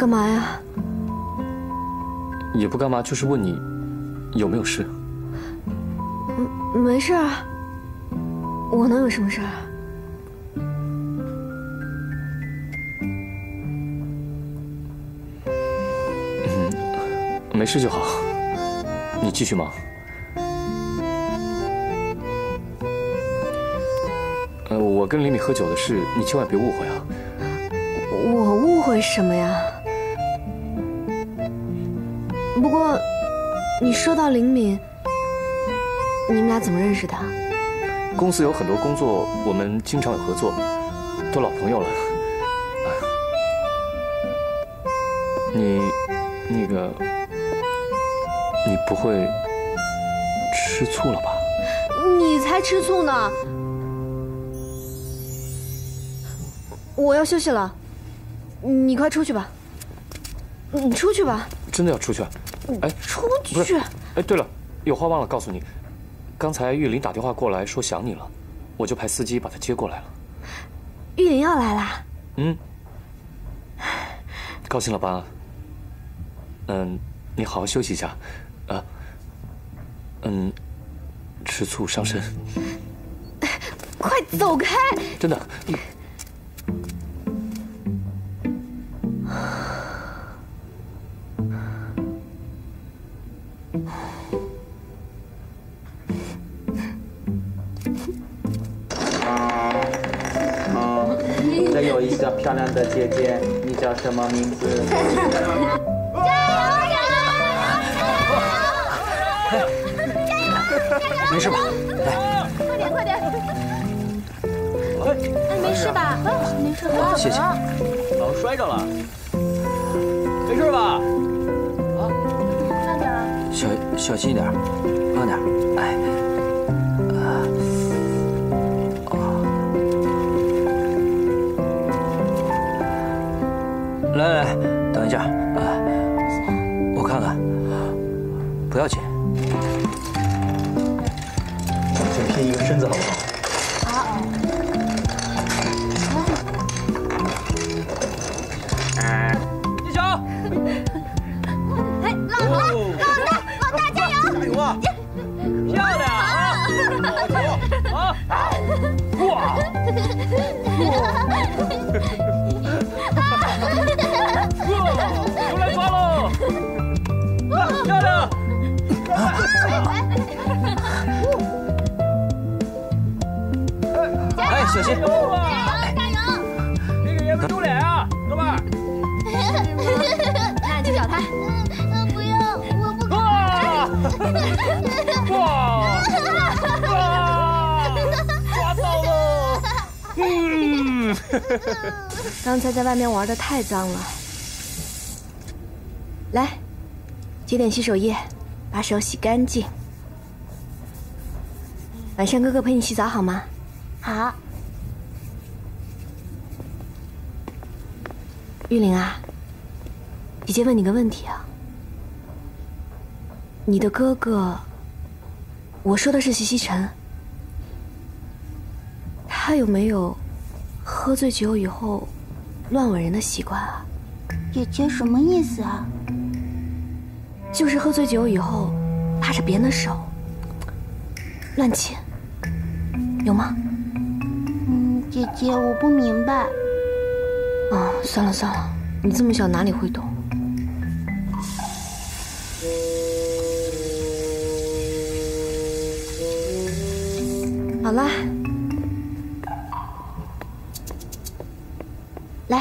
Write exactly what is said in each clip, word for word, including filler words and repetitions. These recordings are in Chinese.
干嘛呀？ 也不干嘛，就是问你有没有事。 嗯，没事啊。我能有什么事啊？ 嗯，没事就好。你继续忙。呃，我跟李米喝酒的事，你千万别误会啊。 我误会什么呀？不过，你说到林敏，你们俩怎么认识的？ 公司有很多工作，我们经常有合作，都老朋友了。啊、你，那个，你不会吃醋了吧？ 你才吃醋呢！我要休息了，你快出去吧。你出去吧。 真的要出去？哎， 出去！ 哎，对了，有话忘了告诉你，刚才玉林打电话过来说想你了，我就派司机把他接过来了。 玉林要来啦？ 嗯。高兴了吧？嗯，你好好休息一下，啊，嗯，吃醋伤身。 快走开！ 真的。 这有一个漂亮的姐姐，你叫什么名字？加油！加油！加油！ 没事吧？来， 快点快点！哎，没事吧？没事吧？ 谢谢。 好像摔着了，没事吧？啊， 慢点啊！ 小小心一点，慢点。哎，啊，来来来，等一下，啊，我看看，不要紧。 先拼一个身子好不好？ 好。 一小， 哎，老老老大老大加油！ 加油啊！漂亮啊！好球啊！哇！又来抓喽！漂亮！ 哎，小心！ 加油加油！ 那个也不丢脸啊，哥们儿！ 那你去找他。 不要，我不哇！哇！哇！抓到了！嗯。 刚才在外面玩的太脏了。来，接点洗手液，把手洗干净。晚上哥哥陪你洗澡好吗？ 好。 玉玲啊，姐姐问你个问题啊，你的哥哥，我说的是徐熙晨，他有没有喝醉酒以后乱吻人的习惯啊？ 姐姐什么意思啊？ 就是喝醉酒以后拉着别人的手乱亲，有吗？ 嗯，姐姐我不明白。 哦，算了算了，你这么小哪里会懂？好啦，来。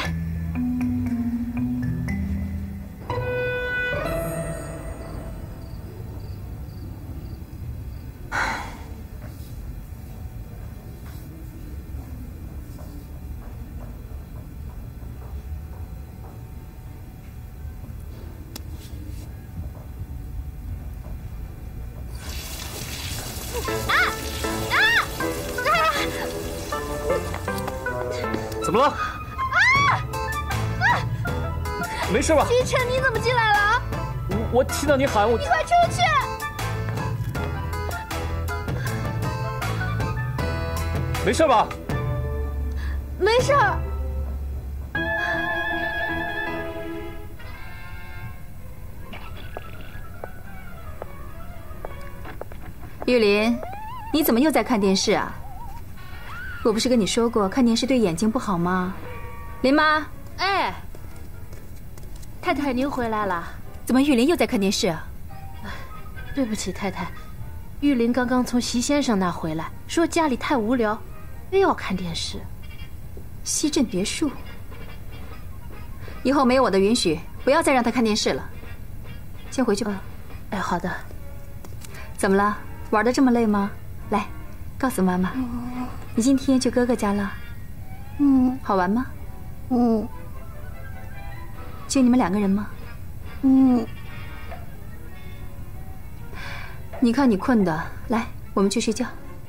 怎么了？啊！啊！没事吧？ 西晨，你怎么进来了？ 我我听到你喊我。 你快出去！ 没事吧？ 没事。 玉林，你怎么又在看电视啊？我不是跟你说过看电视对眼睛不好吗？林妈， 哎，太太您回来了。 怎么玉林又在看电视啊？ 对不起，太太，玉林刚刚从席先生那回来，说家里太无聊，非要看电视。 西镇别墅，以后没有我的允许，不要再让他看电视了。先回去吧。 哎，好的。 怎么了？玩得这么累吗？来，告诉妈妈，你今天去哥哥家了。 嗯， 好玩吗？ 嗯。 就你们两个人吗？ 嗯。 你看你困的，来，我们去睡觉。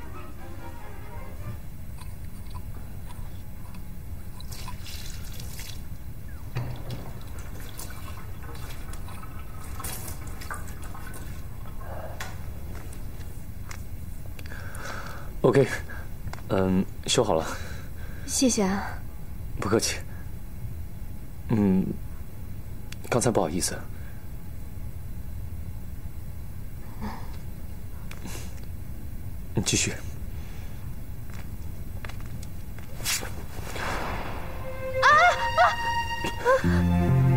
OK， 嗯，修好了。 谢谢啊。 不客气。嗯，刚才不好意思。你继续。 啊啊啊！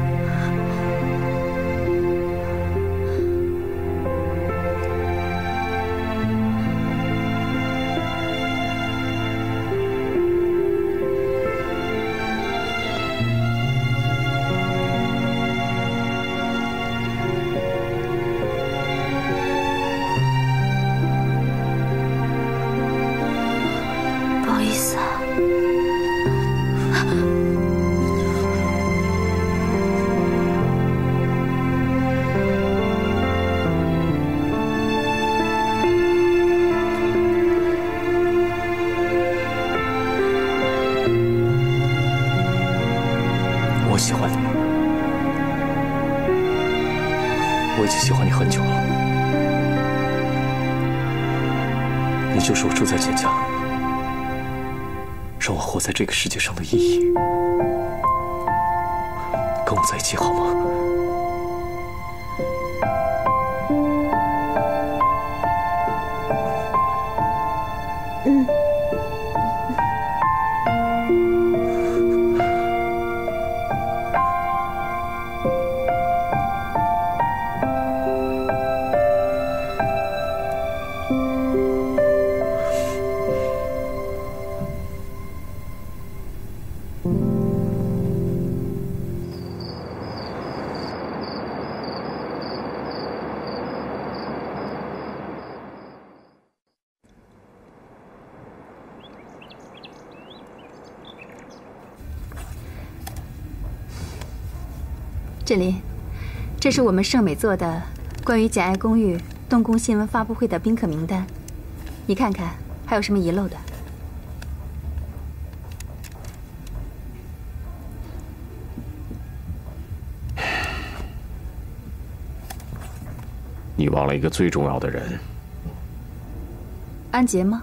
我喜欢你，我已经喜欢你很久了。你就是我住在简家，让我活在这个世界上的意义。跟我在一起好吗？ 嗯。 志林，这是我们盛美做的关于简爱公寓动工新闻发布会的宾客名单，你看看还有什么遗漏的？ 你忘了一个最重要的人。 安杰吗？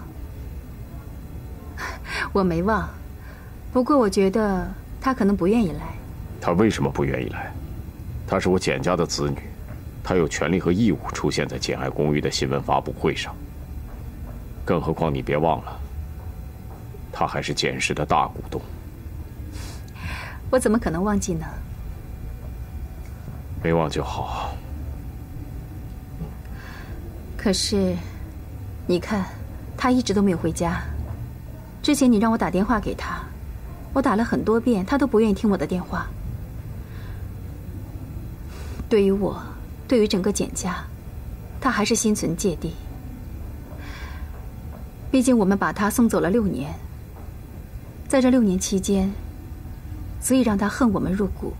我没忘，不过我觉得他可能不愿意来。 他为什么不愿意来？他是我简家的子女，他有权利和义务出现在简爱公寓的新闻发布会上。更何况你别忘了，他还是简氏的大股东。 我怎么可能忘记呢？ 没忘就好。 可是，你看，他一直都没有回家。之前你让我打电话给他，我打了很多遍，他都不愿意听我的电话。对于我，对于整个简家，他还是心存芥蒂。毕竟我们把他送走了六年，在这六年期间，足以让他恨我们入骨。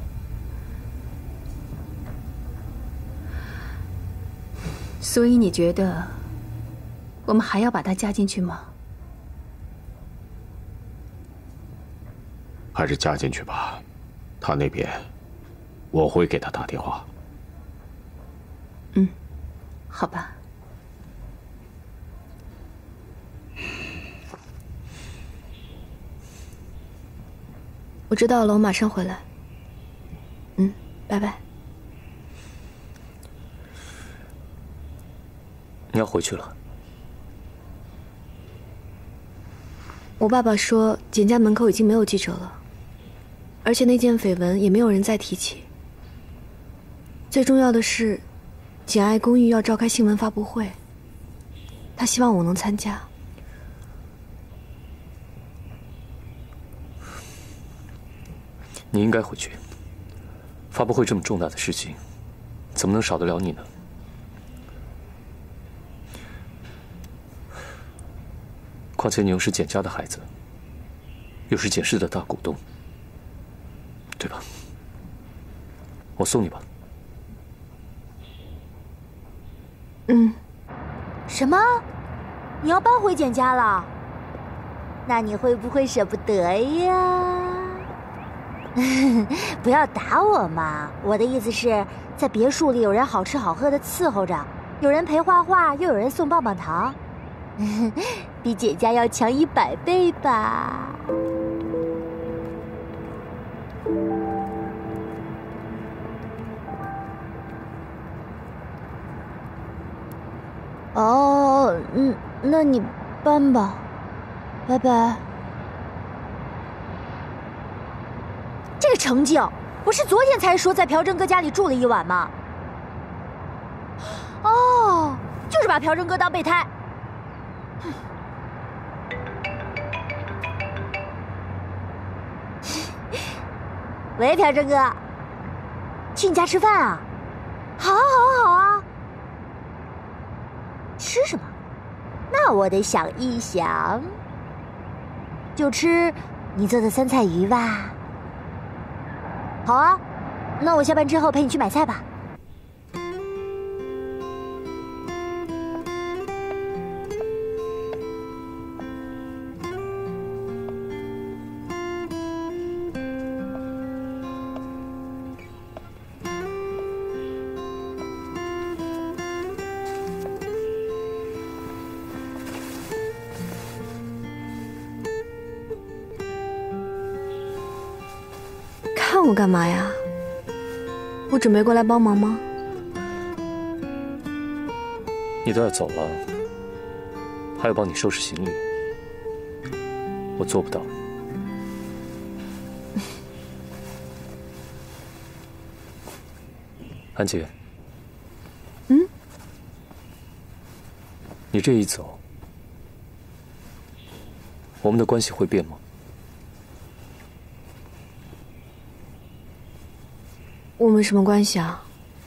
所以你觉得，我们还要把他加进去吗？ 还是加进去吧，他那边。我会给他打电话。 嗯，好吧。 我知道了，我马上回来。嗯，拜拜。 你要回去了？ 我爸爸说，简家门口已经没有记者了，而且那件绯闻也没有人再提起。最重要的是，简爱公寓要召开新闻发布会，他希望我能参加。 你应该回去。发布会这么重大的事情，怎么能少得了你呢？况且你又是简家的孩子，又是简氏的大股东，对吧？我送你吧。 嗯。 什么？你要搬回简家了？那你会不会舍不得呀？不要打我嘛！我的意思是，在别墅里有人好吃好喝的伺候着，有人陪画画，又有人送棒棒糖，比简家要强一百倍吧？哦，嗯，那你搬吧，拜拜。这个成绩，不是昨天才说在朴正哥家里住了一晚吗？哦，就是把朴正哥当备胎。喂，朴正哥，去你家吃饭啊？好啊，好啊，好啊。吃什么？那我得想一想。就吃你做的酸菜鱼吧。好啊，那我下班之后陪你去买菜吧。 看我干嘛呀？我准备过来帮忙吗？ 你都要走了，还要帮你收拾行李，我做不到。安姐， 嗯， 你这一走，我们的关系会变吗？ 我们什么关系啊？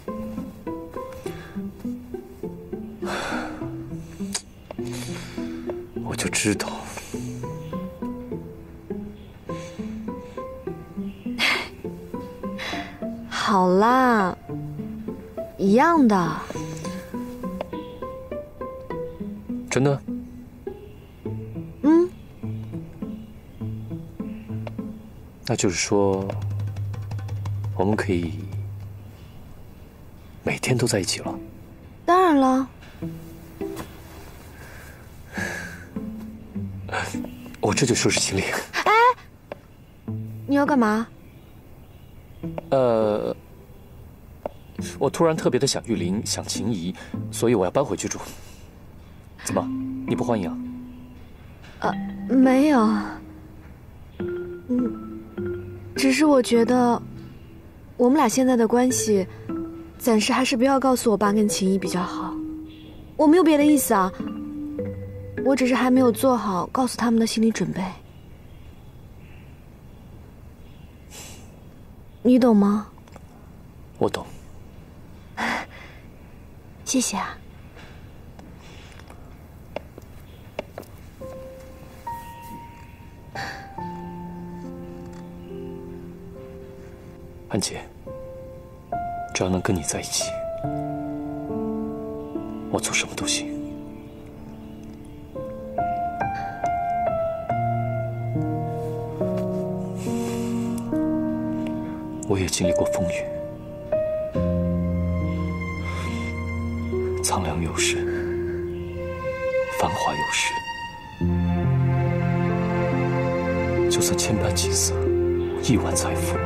我就知道。 好啦，一样的。 真的？ 嗯。 那就是说，我们可以每天都在一起了。 当然了。 我这就收拾行李。 哎，你要干嘛？ 呃，我突然特别的想玉林，想秦怡，所以我要搬回去住。怎么，你不欢迎啊？ 呃，没有。嗯，只是我觉得，我们俩现在的关系，暂时还是不要告诉我爸跟秦怡比较好。我没有别的意思啊，我只是还没有做好告诉他们的心理准备。你懂吗？ 我懂。 谢谢啊。 安姐，只要能跟你在一起，我做什么都行。我也经历过风雨，苍凉有时，繁华有时。就算千般景色，亿万财富，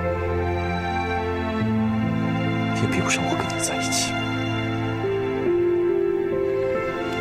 也比不上我跟你在一起。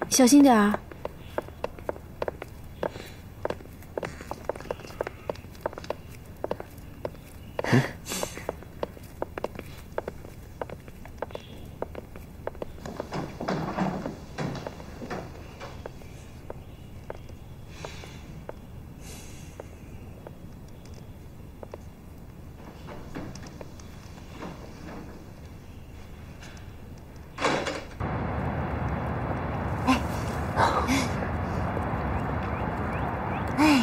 小心点啊！ 嗯。 哎，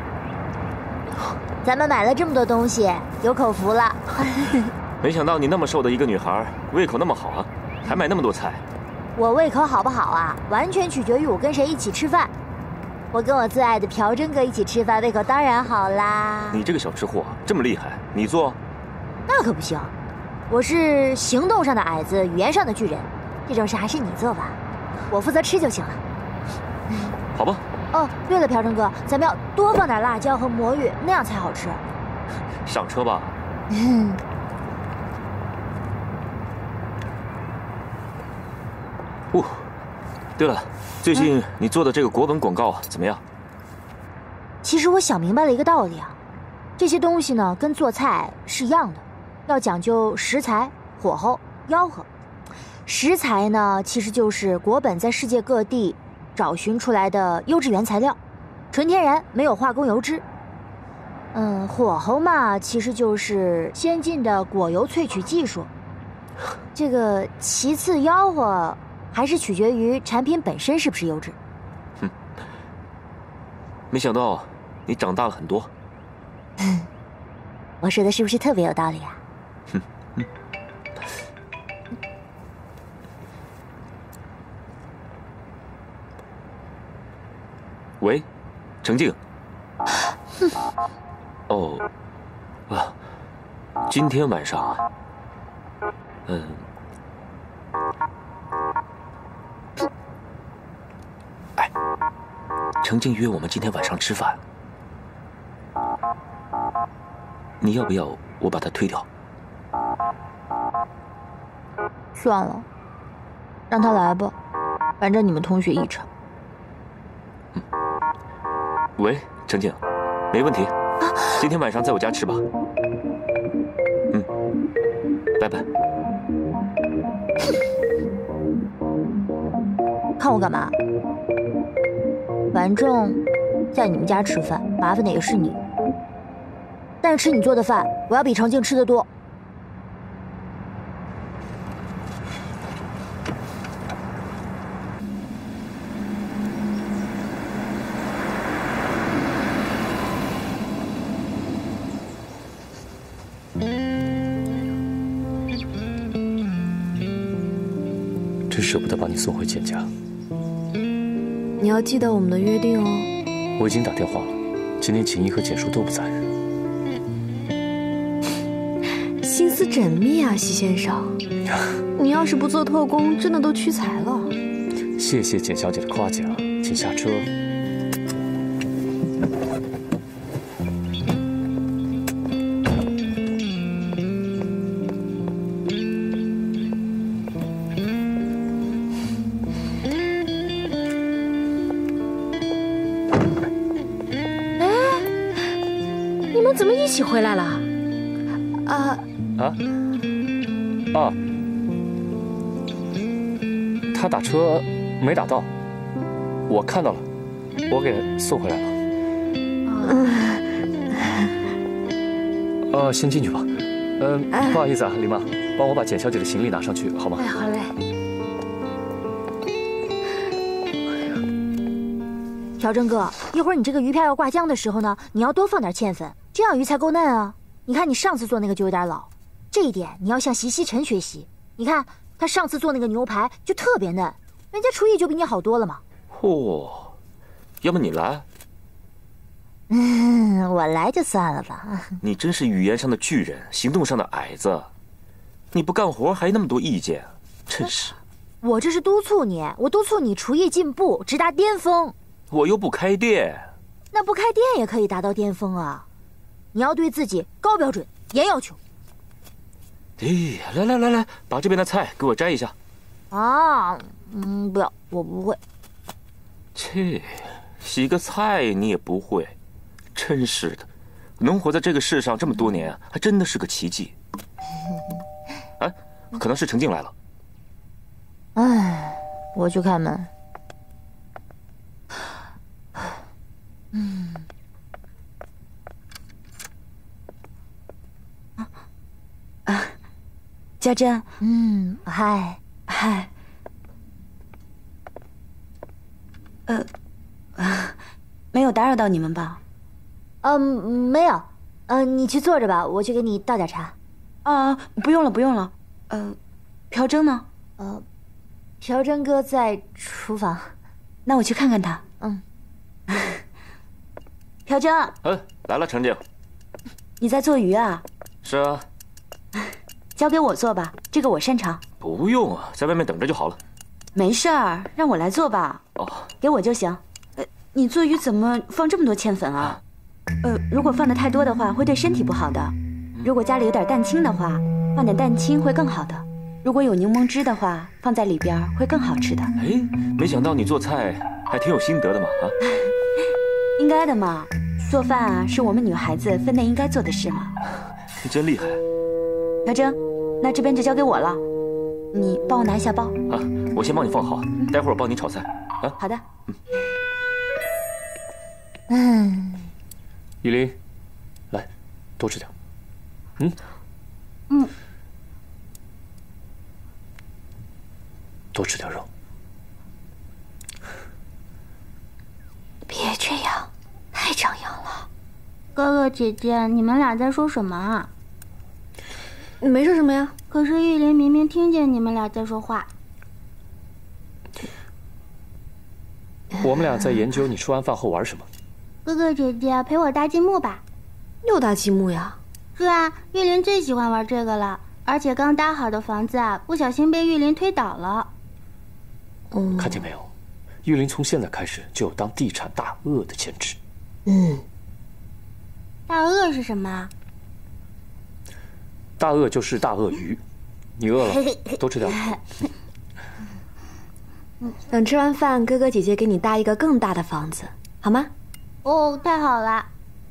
咱们买了这么多东西，有口福了。 没想到你那么瘦的一个女孩，胃口那么好啊，还买那么多菜。 我胃口好不好啊，完全取决于我跟谁一起吃饭。我跟我最爱的朴真哥一起吃饭，胃口当然好啦。 你这个小吃货这么厉害，你做？ 那可不行，我是行动上的矮子，语言上的巨人，这种事还是你做吧，我负责吃就行了。 好吧。 哦，对了，朴真哥，咱们要多放点辣椒和魔芋，那样才好吃。 上车吧。 嗯。 哦，对了，最近你做的这个国文广告怎么样？ 其实我想明白了一个道理啊，这些东西呢跟做菜是一样的，要讲究食材、火候、吆喝。食材呢，其实就是国本在世界各地找寻出来的优质原材料，纯天然，没有化工油脂。嗯，火候嘛，其实就是先进的果油萃取技术。这个其次吆喝还是取决于产品本身是不是优质。 哼，没想到你长大了很多。 我说的是不是特别有道理啊？ 哼嗯。喂，程静。哦，啊，今天晚上啊，嗯，哎，程静约我们今天晚上吃饭，你要不要我把他推掉？ 算了，让他来吧，反正你们同学一场。 嗯。喂，程静，没问题，今天晚上在我家吃吧。嗯，拜拜。 看我干嘛？反正在你们家吃饭，麻烦的也是你。但是吃你做的饭，我要比程静吃得多。 真舍不得把你送回简家。 你要记得我们的约定哦。 我已经打电话了，今天秦一和简叔都不在。 心思缜密啊，席先生。你要是不做特工，真的都屈才了。 谢谢简小姐的夸奖，请下车。 怎么一起回来了？ 啊啊啊！他打车没打到，我看到了，我给送回来了。嗯。呃，先进去吧。嗯、呃，不好意思啊，李妈，帮我把简小姐的行李拿上去，好吗？ 哎，好嘞。 朴真哥，一会儿你这个鱼片要挂浆的时候呢，你要多放点芡粉。这样鱼才够嫩啊！你看你上次做那个就有点老，这一点你要向席希晨学习。你看他上次做那个牛排就特别嫩，人家厨艺就比你好多了嘛。 嚯、哦，要不你来？ 嗯，我来就算了吧。 你真是语言上的巨人，行动上的矮子。你不干活还那么多意见，真是。 我这是督促你，我督促你厨艺进步，直达巅峰。 我又不开店。 那不开店也可以达到巅峰啊！你要对自己高标准、严要求。 哎，来来来来，把这边的菜给我摘一下。 啊，嗯，不要，我不会。 切，洗个菜你也不会，真是的，能活在这个世上这么多年，还真的是个奇迹。哎，可能是程静来了。 哎，我去开门。嗯。啊，家珍。嗯，嗨，嗨。呃，啊，没有打扰到你们吧？嗯，没有。呃，你去坐着吧，我去给你倒点茶。啊，不用了，不用了。呃，朴真呢？呃，朴真哥在厨房。那我去看看他。嗯。朴真。 嗯，来了，程静。 你在做鱼啊？ 是啊。 交给我做吧，这个我擅长。 不用啊，在外面等着就好了。 没事儿，让我来做吧。 哦， 给我就行。呃，你做鱼怎么放这么多芡粉啊？呃，如果放的太多的话，会对身体不好的。如果家里有点蛋清的话，放点蛋清会更好的。如果有柠檬汁的话，放在里边会更好吃的。 哎，没想到你做菜还挺有心得的嘛啊！ 应该的嘛，做饭啊是我们女孩子分内应该做的事嘛。 你真厉害。 朴真，那这边就交给我了。你帮我拿一下包啊，我先帮你放好，待会儿我帮你炒菜啊。 好的。 嗯。 嗯。 依林，来，多吃点。嗯。 嗯。 多吃点肉。 别这样，太张扬了。 哥哥姐姐，你们俩在说什么啊？ 没说什么呀。 可是玉林明明听见你们俩在说话。 我们俩在研究你吃完饭后玩什么。 哥哥姐姐陪我搭积木吧。 又搭积木呀？ 是啊，玉林最喜欢玩这个了。而且刚搭好的房子啊，不小心被玉林推倒了。 嗯，看见没有？玉林从现在开始就有当地产大鳄的潜质。 嗯。 大鳄是什么？ 大鳄就是大鳄鱼。你饿了，多吃点。 等吃完饭，哥哥姐姐给你搭一个更大的房子，好吗？ 哦，太好了。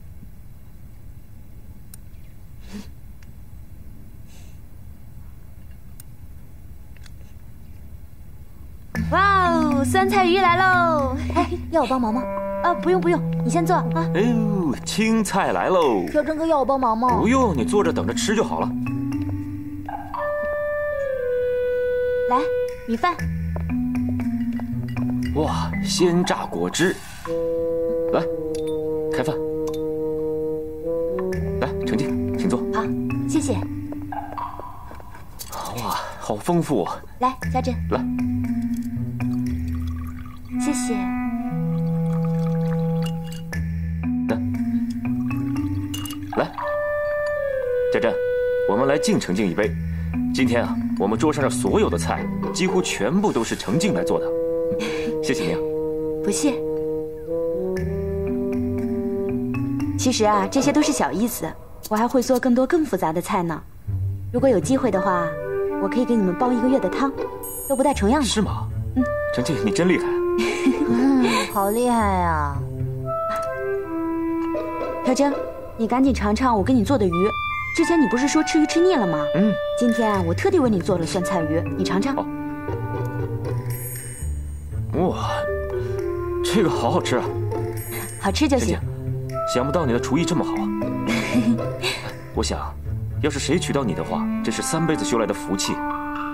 哇哦，酸菜鱼来喽！哎，要我帮忙吗？啊，不用不用，你先坐啊。 哎呦，青菜来喽！ 朴真哥要我帮忙吗？ 不用，你坐着等着吃就好了。 来，米饭。 哇，鲜榨果汁。来，开饭。来，程静，请坐。 好，谢谢。 哇，好丰富啊！ 来，家珍。 来。 谢谢。 来，家珍，我们来敬程静一杯。今天啊，我们桌上的所有的菜几乎全部都是程静来做的，谢谢你啊。 不谢。其实啊，这些都是小意思，我还会做更多更复杂的菜呢。如果有机会的话，我可以给你们煲一个月的汤，都不带重样的。 是吗？ 嗯， 程静，你真厉害。 嗯，好厉害呀！朴真，你赶紧尝尝我给你做的鱼。之前你不是说吃鱼吃腻了吗？ 嗯。 今天啊，我特地为你做了酸菜鱼，你尝尝。 哦。哇，这个好好吃啊！ 好吃就行。 想不到你的厨艺这么好啊！我想，要是谁娶到你的话，这是三辈子修来的福气。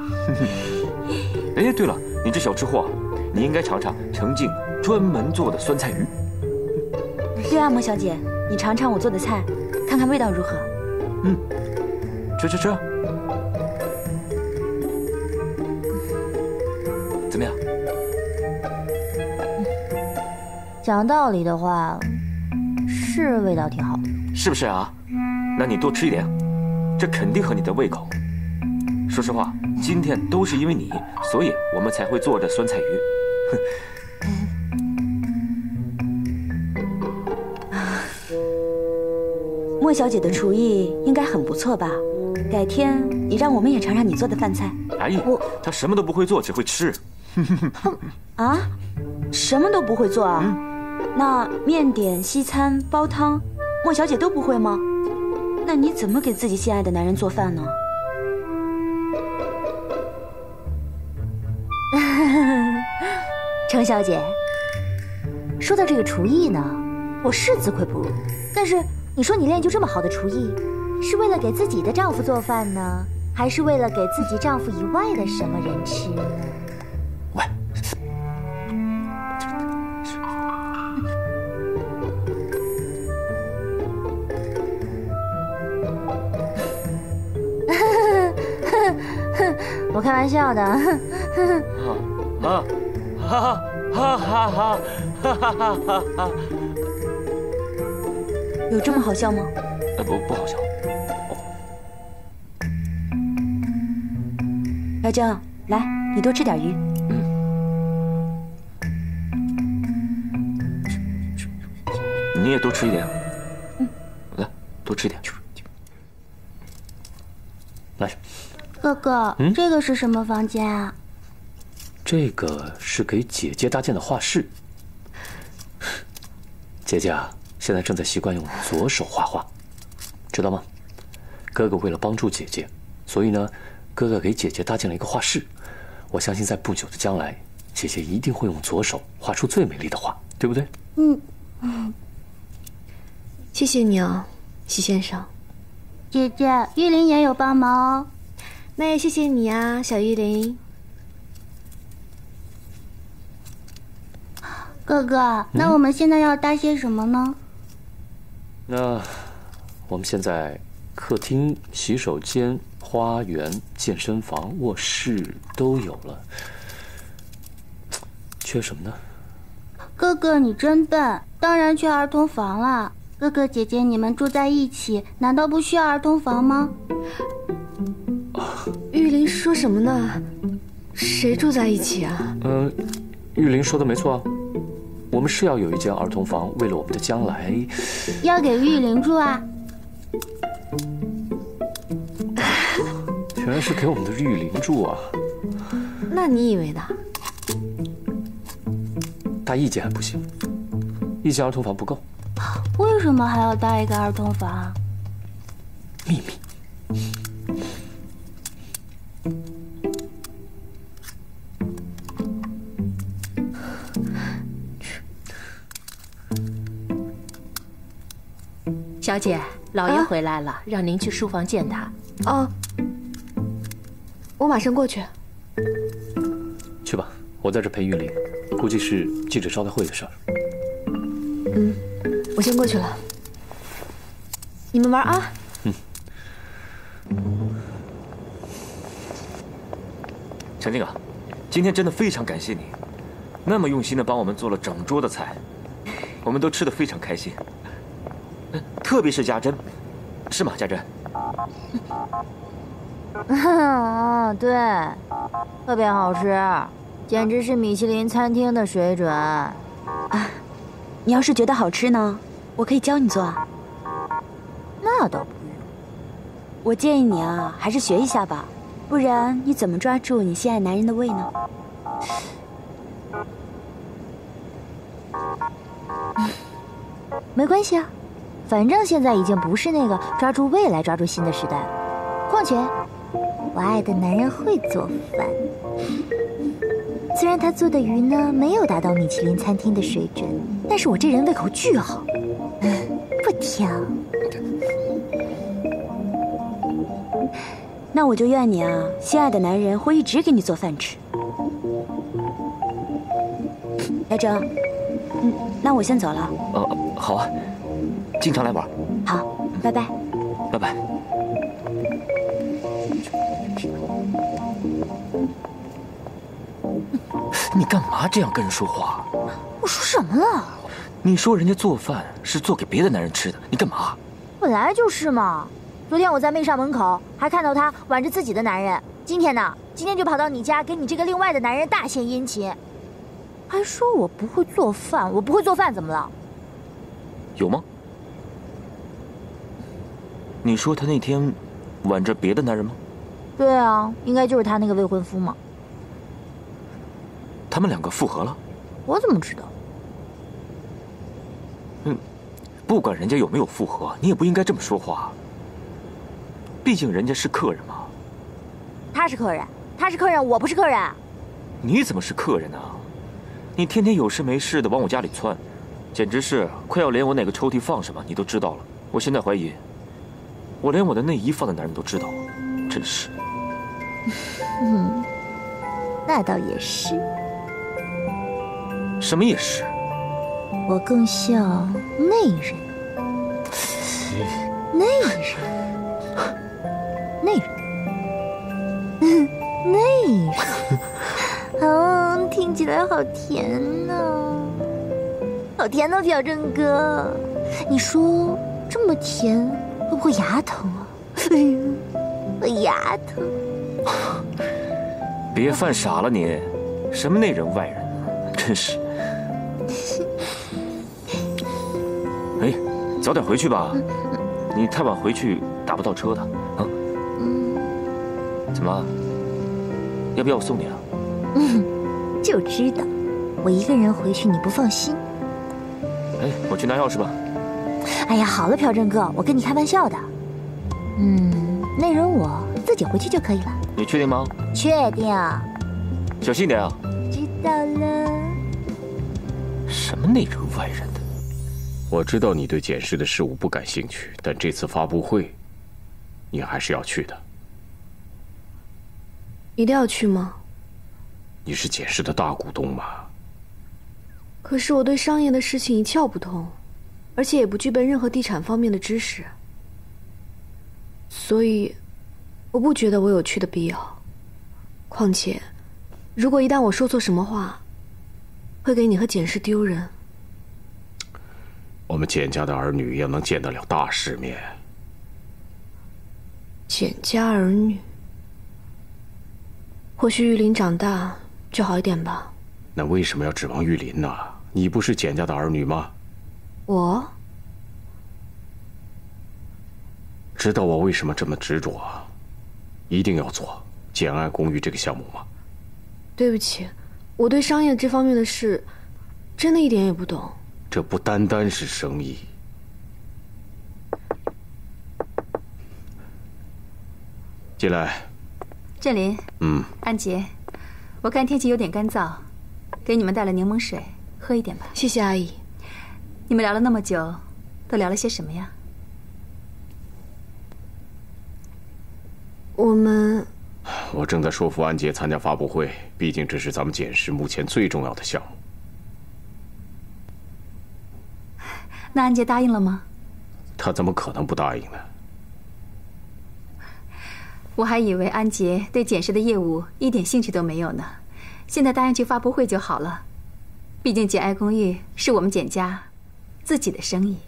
哎，对了，你这小吃货，你应该尝尝程静专门做的酸菜鱼。 对啊，莫小姐，你尝尝我做的菜，看看味道如何。 嗯，吃吃吃。怎么样？ 讲道理的话，是味道挺好的， 是不是啊？那你多吃一点，这肯定合你的胃口。说实话，今天都是因为你，所以我们才会做这酸菜鱼。 莫小姐的厨艺应该很不错吧？改天你让我们也尝尝你做的饭菜。 哎呀，我她什么都不会做，只会吃。 啊？ 什么都不会做啊？ 嗯、 那面点、西餐、煲汤，莫小姐都不会吗？那你怎么给自己心爱的男人做饭呢？ 程小姐，说到这个厨艺呢，我是自愧不如。但是你说你练就这么好的厨艺，是为了给自己的丈夫做饭呢，还是为了给自己丈夫以外的什么人吃呢？ 喂， 我开玩笑的。 啊啊哈哈哈哈哈哈哈哈！ 有这么好笑吗？ 呃，不不好笑。 小郑，来，你多吃点鱼。 嗯。你也多吃一点。 嗯。 来，多吃一点。来。 哥哥，嗯、这个是什么房间啊？ 这个是给姐姐搭建的画室。姐姐啊，现在正在习惯用左手画画，知道吗？哥哥为了帮助姐姐，所以呢，哥哥给姐姐搭建了一个画室。我相信在不久的将来，姐姐一定会用左手画出最美丽的画，对不对？ 嗯嗯。 谢谢你啊，席先生。 姐姐，玉玲也有帮忙哦。 那也谢谢你啊，小玉玲。 哥哥，那我们现在要搭些什么呢？ 那我们现在客厅、洗手间、花园、健身房、卧室都有了，缺什么呢？ 哥哥，你真笨，当然缺儿童房了。哥哥姐姐，你们住在一起，难道不需要儿童房吗？ 玉玲说什么呢？谁住在一起啊？ 嗯，玉玲说的没错啊。我们是要有一间儿童房，为了我们的将来。 要给玉玲住啊？ 原来是给我们的玉玲住啊。 那你以为呢？ 搭一间还不行，一间儿童房不够。 为什么还要搭一个儿童房？ 秘密。 小姐，老爷回来了，啊、让您去书房见他。 哦，我马上过去。 去吧，我在这陪玉玲，估计是记者招待会的事儿。 嗯，我先过去了。你们玩啊。 嗯。 陈静啊，今天真的非常感谢你，那么用心的帮我们做了整桌的菜，我们都吃得非常开心。特别是家珍，是吗？家珍。 嗯，对，特别好吃，简直是米其林餐厅的水准。啊， 你要是觉得好吃呢，我可以教你做啊。 那倒不用。 我建议你啊，还是学一下吧，不然你怎么抓住你心爱男人的胃呢？ 没关系啊。反正现在已经不是那个抓住胃来抓住心的时代了。况且，我爱的男人会做饭，虽然他做的鱼呢没有达到米其林餐厅的水准，但是我这人胃口巨好，不挑。 那我就愿你啊，心爱的男人会一直给你做饭吃。来哲，嗯，那我先走了。 呃，好啊。经常来玩， 好，拜拜， 拜拜。你干嘛这样跟人说话？ 我说什么了？ 你说人家做饭是做给别的男人吃的，你干嘛？ 本来就是嘛。昨天我在妹上门口还看到他挽着自己的男人，今天呢，今天就跑到你家给你这个另外的男人大献殷勤，还说我不会做饭，我不会做饭怎么了？ 有吗？你说他那天挽着别的男人吗？ 对啊，应该就是他那个未婚夫嘛。 他们两个复合了？ 我怎么知道？ 嗯，不管人家有没有复合，你也不应该这么说话。毕竟人家是客人嘛。 他是客人，他是客人，我不是客人。 你怎么是客人呢？你天天有事没事的往我家里窜，简直是快要连我哪个抽屉放什么你都知道了。我现在怀疑，我连我的内衣放在哪儿你都知道，真是。 嗯，那倒也是。 什么也是？ 我更像内人。内人。内人。内人。嗯，听起来好甜呢、啊，好甜呢，表正哥。你说这么甜，会不会牙疼啊？我牙疼。 别犯傻了你，什么内人外人，真是。哎，早点回去吧，你太晚回去打不到车的啊。怎么？要不要我送你啊？ 嗯，就知道，我一个人回去你不放心。 哎，我去拿钥匙吧。 哎呀，好了，朴正哥，我跟你开玩笑的。嗯，内人我自己回去就可以了。 你确定吗？ 确定。 小心点啊。 知道了。 什么内人外人的？ 我知道你对简氏的事务不感兴趣，但这次发布会，你还是要去的。 一定要去吗？ 你是简氏的大股东嘛？ 可是我对商业的事情一窍不通，而且也不具备任何地产方面的知识，所以我不觉得我有去的必要。况且，如果一旦我说错什么话，会给你和简氏丢人。 我们简家的儿女要能见得了大世面。 简家儿女，或许玉林长大就好一点吧。 那为什么要指望玉林呢？你不是简家的儿女吗？ 我知道我为什么这么执着，一定要做简爱公寓这个项目吗？ 对不起，我对商业这方面的事真的一点也不懂。 这不单单是生意。进来。 振林。 嗯。 安杰，我看天气有点干燥，给你们带了柠檬水，喝一点吧。 谢谢阿姨。 你们聊了那么久，都聊了些什么呀？ 我们…… 我正在说服安杰参加发布会，毕竟这是咱们简氏目前最重要的项目。 那安杰答应了吗？ 他怎么可能不答应呢？ 我还以为安杰对简氏的业务一点兴趣都没有呢，现在答应去发布会就好了。毕竟简爱公寓是我们简家自己的生意。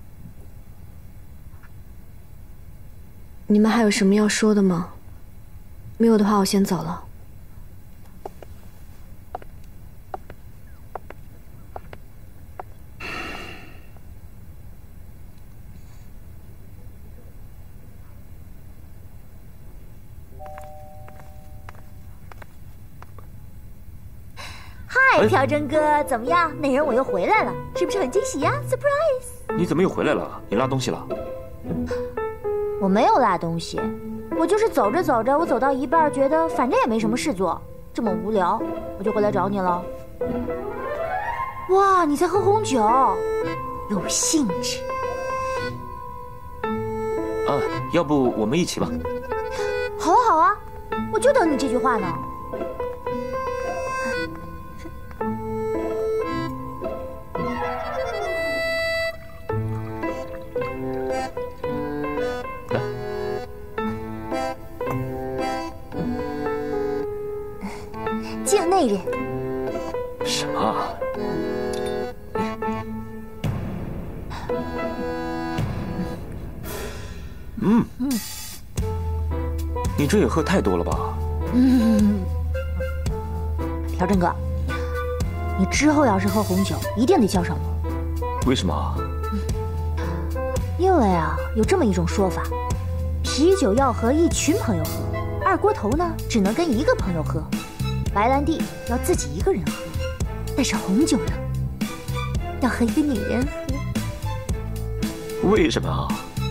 你们还有什么要说的吗？没有的话，我先走了。 嗨，朴真哥，怎么样？那人我又回来了，是不是很惊喜呀 ？Surprise！ 你怎么又回来了？你落东西了？ 我没有落东西，我就是走着走着，我走到一半，觉得反正也没什么事做，这么无聊，我就回来找你了。哇，你在喝红酒，有兴致。 啊，要不我们一起吧？ 好啊，好啊，我就等你这句话呢。敬内人。 什么啊？嗯嗯，你这也喝太多了吧？ 嗯，朴正哥，你之后要是喝红酒，一定得叫上我。 为什么？ 因为啊，有这么一种说法，啤酒要和一群朋友喝，二锅头呢只能跟一个朋友喝，白兰地要自己一个人喝。 但是红酒呢，要和一个女人喝。为什么啊？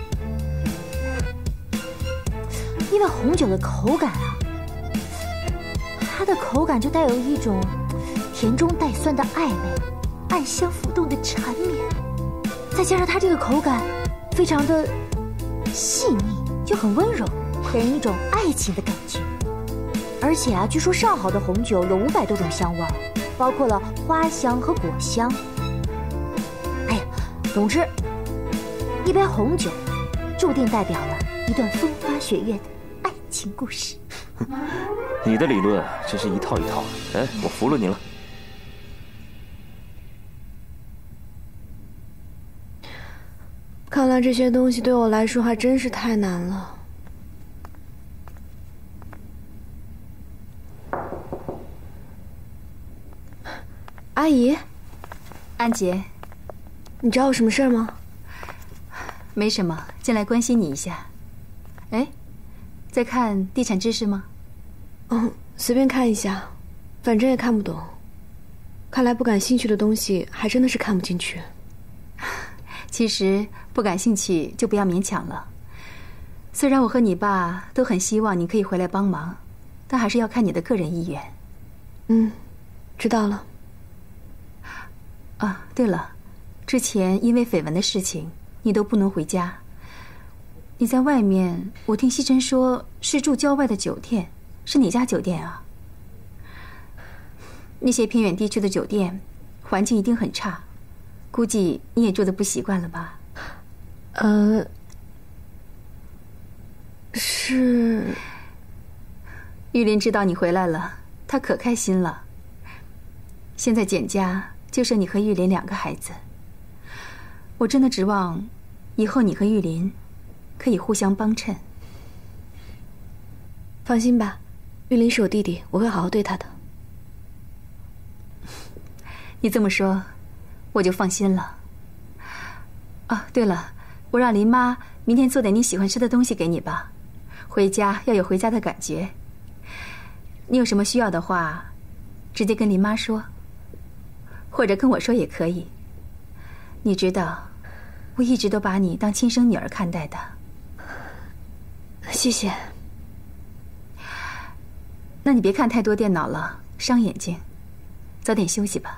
因为红酒的口感啊，它的口感就带有一种甜中带酸的暧昧，暗香浮动的缠绵，再加上它这个口感非常的细腻，就很温柔，给人一种爱情的感觉。而且啊，据说上好的红酒有五百多种香味儿，包括了花香和果香。哎呀，总之，一杯红酒注定代表了一段风花雪月的爱情故事。 你的理论真是一套一套，哎，我服了你了。 看来这些东西对我来说还真是太难了。阿姨， 安杰， 你找我什么事儿吗？ 没什么，进来关心你一下。哎，在看地产知识吗？ 嗯，随便看一下，反正也看不懂。看来不感兴趣的东西，还真的是看不进去。 其实不感兴趣就不要勉强了。虽然我和你爸都很希望你可以回来帮忙，但还是要看你的个人意愿。 嗯，知道了。 啊，对了，之前因为绯闻的事情，你都不能回家。你在外面，我听西晨说是住郊外的酒店，是哪家酒店啊？那些偏远地区的酒店，环境一定很差，估计你也住得不习惯了吧？ 呃，是。 玉林知道你回来了，他可开心了。现在简家就剩你和玉林两个孩子，我真的指望以后你和玉林可以互相帮衬。 放心吧，玉林是我弟弟，我会好好对他的。 你这么说，我就放心了。啊，对了，我让林妈明天做点你喜欢吃的东西给你吧，回家要有回家的感觉。你有什么需要的话，直接跟林妈说，或者跟我说也可以。你知道，我一直都把你当亲生女儿看待的。 谢谢。 那你别看太多电脑了，伤眼睛，早点休息吧。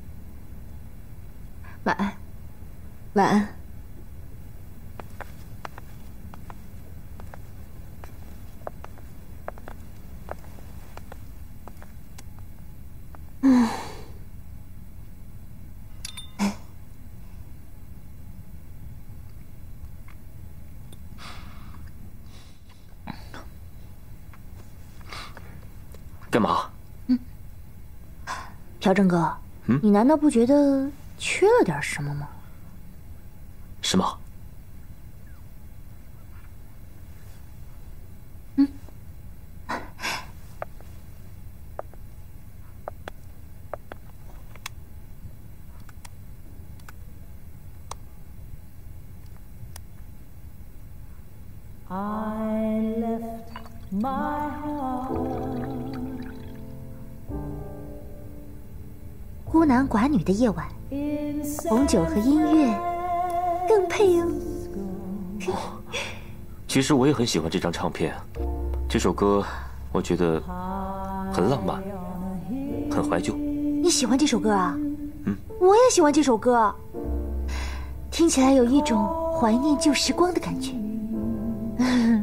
晚安。 晚安。嗯。 干嘛？ 嗯。朴正哥，嗯，你难道不觉得缺了点什么吗？ 什么？ 嗯。I left my heart. 孤男寡女的夜晚，红酒和音乐更配哦。 其实我也很喜欢这张唱片，这首歌我觉得很浪漫，很怀旧。 你喜欢这首歌啊？ 嗯， 我也喜欢这首歌，听起来有一种怀念旧时光的感觉。